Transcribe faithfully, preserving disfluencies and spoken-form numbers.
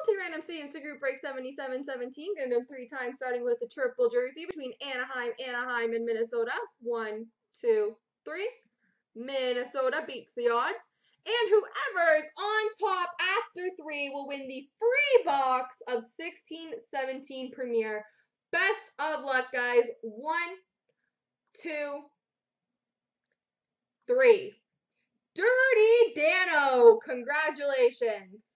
Multi-random C and C group break seventy-seven seventeen. Going to do three times, starting with the triple jersey between Anaheim, Anaheim, and Minnesota. One, two, three. Minnesota beats the odds. And whoever is on top after three will win the free box of sixteen seventeen Premier. Best of luck, guys. One, two, three. Dirty Dano, congratulations.